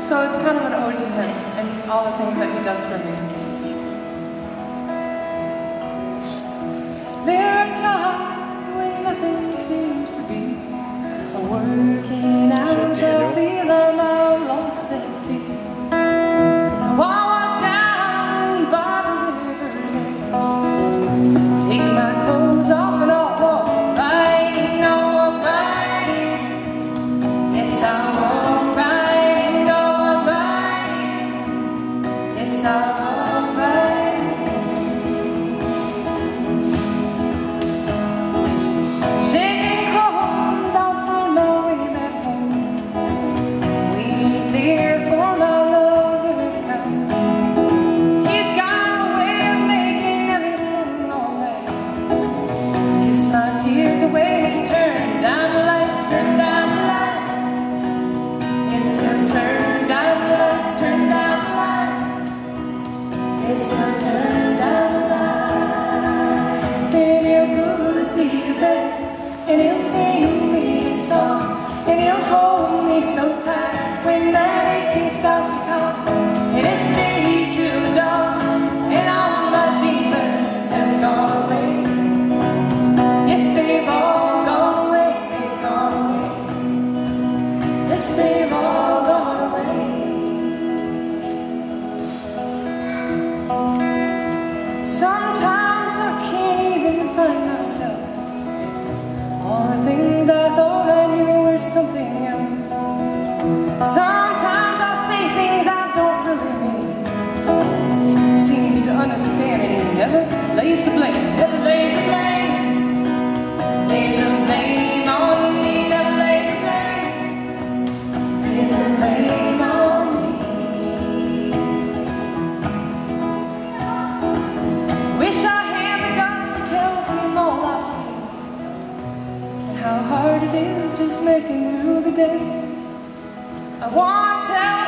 So it's kind of an ode to him and all the things that he does for me. There are times when nothing seems to be working out. I feel I'm out lost at sea. So I walk down by the river's edge, take my clothes off and I'll walk right in. I'll walk right in. Yes, I'll walk right in. I'll walk right in. Yes, I'll walk right in. Shaking cold, I'll find my way back home. Waiting there for my lover to come. He's got a way of making everything alright. Kiss my tears away and turn down the lights, turn down the lights. Yes, I'll turn down the lights, turn down the lights. Yes, I'll turn down the lights. And he'll put me to bed, and he'll sing me a song, and he'll hold me so tight when that aching starts to come. And he'll stay till the dawn, and all my demons have gone away. Yes, they've all gone away, they've gone away. Yes, they've all gone away. Sometimes I can't even find myself. All the things I thought I knew were something else. Sometimes I say things I don't really mean. Seems to understand and he never lays the blame. Never lays the blame. Lays the blame on me. Never lays the blame. Lays the blame on me. Wish I had the guts to tell him all I've seen, and how hard it is just making through the day. I want to tell